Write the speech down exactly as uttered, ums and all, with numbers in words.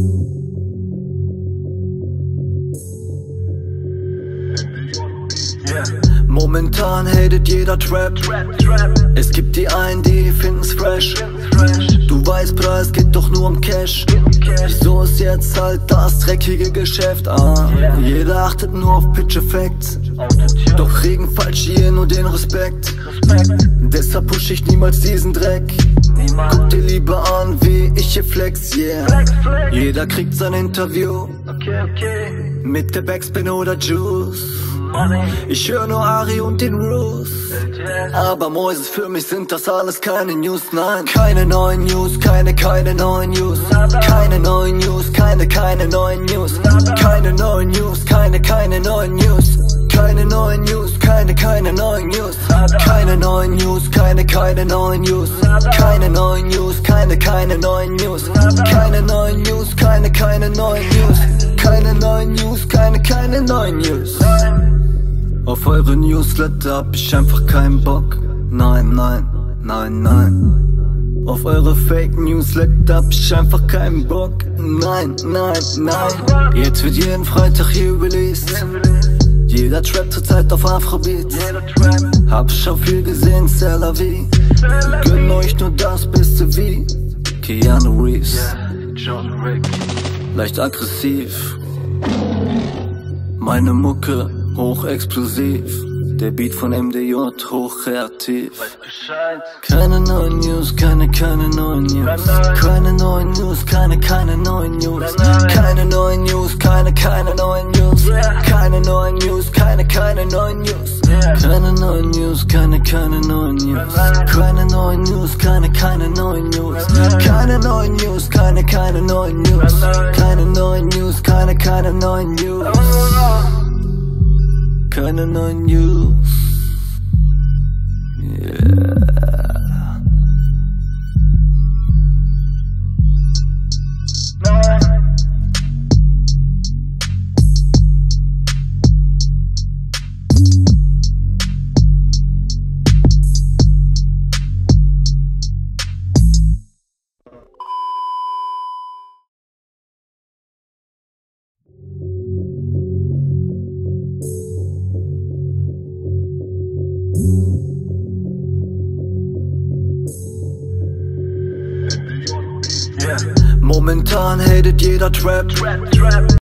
Momentan hatet jeder Trap. Es gibt die einen, die finden's fresh. Du weißt, Preis geht doch nur um Cash. So ist jetzt halt das dreckige Geschäft. Ah, jeder achtet nur auf Pitch-Effekt, doch kriegen falsch hier nur den Respekt. Deshalb push ich niemals diesen Dreck. Guck dir lieber an, wie ich hier flex, yeah. Jeder kriegt sein Interview mit der Backspin oder Juice. Ich höre nur Ari und den Roos, aber Mäuse, für mich sind das alles keine News, nein. Keine neuen News, keine, keine neuen News. Keine neuen News, keine, keine neuen News. Keine neuen News, keine, keine neuen News. Keine neuen News, keine, keine neuen News. Keine neuen News, keine, keine neuen News. Keine neuen News, keine, keine neuen News. Keine neuen News, keine, keine neuen News. Keine neuen News, keine, keine neuen News. Auf eure Newsletter hab ich einfach keinen Bock. Nein, nein, nein, nein. Auf eure Fake Newsletter hab ich einfach keinen Bock. Nein, nein, nein. Jetzt wird jeden Freitag hier released. Jeder Trap zurzeit auf Afrobeat. Hab schon viel gesehen, c'est la vie. Gönn euch nur das Beste wie Keanu Reeves. Leicht aggressiv, meine Mucke hochexplosiv, der Beat von M D J hochkreativ. Keine neuen News, keine, keine neuen News. Keine neuen News, keine, keine neuen News. Keine neuen News, keine, keine neuen News. Keine neuen News, keine, keine neuen News. Keine neuen News, keine, keine neuen News. Keine neuen News, keine, keine neuen News. Keine neuen News, keine, keine neuen News. Keine neuen News, keine, keine neuen News. Keine neuen News. Yeah. Momentan hatet jeder Trap.